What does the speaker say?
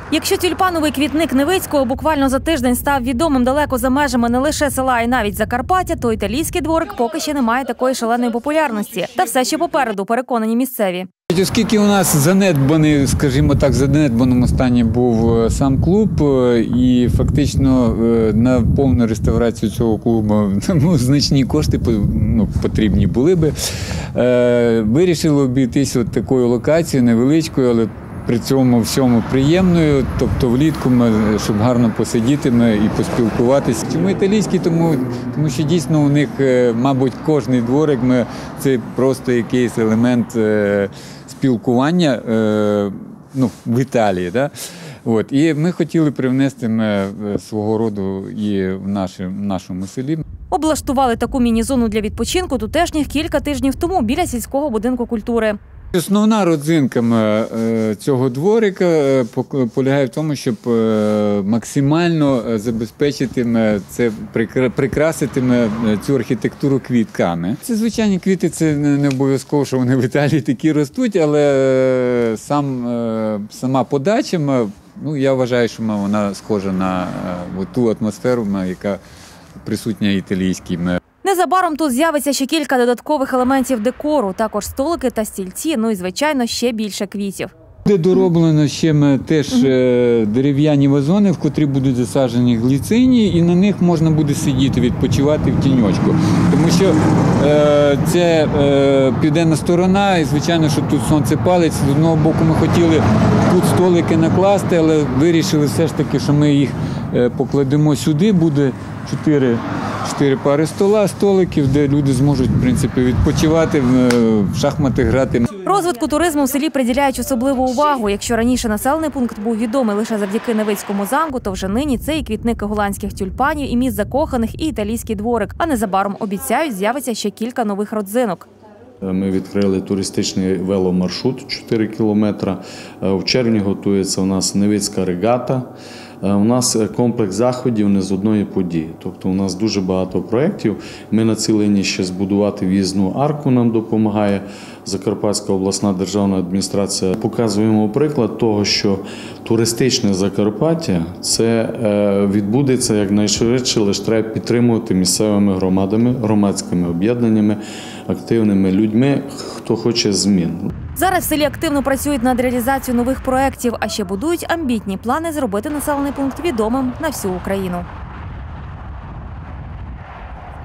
Якщо тюльпановий квітник Невицького буквально за тиждень став відомим далеко за межами не лише села, а й навіть Закарпаття, то італійський дворик поки ще не має такої шаленої популярності. Та все ще попереду, переконані місцеві. Оскільки у нас занедбаний, скажімо так, в занедбаному стані був сам клуб, і фактично на повну реставрацію цього клубу значні кошти потрібні були би, вирішили обійтись от такою локацією, невеличкою, але при цьому всьому приємною, тобто влітку, щоб гарно посидіти і поспілкуватися. Чому італійський? Тому що дійсно у них, мабуть, кожний дворик – це просто якийсь елемент спілкування в Італії. Да? От. І ми хотіли привнести свого роду і в нашому селі. Облаштували таку міні-зону для відпочинку тутешніх кілька тижнів тому біля сільського будинку культури. Основна родзинка цього дворика полягає в тому, щоб максимально забезпечити прикрасити цю архітектуру квітками. Це звичайні квіти, це не обов'язково, що вони в Італії такі ростуть, але сама подача, я вважаю, що вона схожа на ту атмосферу, яка присутня італійській. Незабаром тут з'явиться ще кілька додаткових елементів декору, також столики та стільці, і, звичайно, ще більше квітів. Буде дороблено ще теж дерев'яні вазони, в котрі будуть засаджені гліцині, і на них можна буде сидіти, відпочивати в тіньочку. Тому що це південна сторона, і, звичайно, що тут сонце палить. З одного боку ми хотіли тут столики накласти, але вирішили все ж таки, що ми їх покладемо сюди. Буде 4 пари столиків, де люди зможуть, в принципі, відпочивати, в шахмати грати. Розвитку туризму в селі приділяють особливу увагу. Якщо раніше населений пункт був відомий лише завдяки Невицькому замку, то вже нині це і квітники голландських тюльпанів, і міст закоханих, і італійський дворик. А незабаром, обіцяють, з'явиться ще кілька нових родзинок. Ми відкрили туристичний веломаршрут 4 кілометри. В червні готується у нас Невицька регата. У нас комплекс заходів не з одної події. Тобто у нас дуже багато проєктів. Ми націлені ще збудувати в'їзну арку, нам допомагає Закарпатська обласна державна адміністрація. Показуємо приклад того, що туристичне Закарпаття – це відбудеться якнайшвидше, лише треба підтримувати місцевими громадами, громадськими об'єднаннями, активними людьми, хто хоче змін. Зараз в селі активно працюють над реалізацією нових проєктів, а ще будують амбітні плани зробити населений пункт відомим на всю Україну.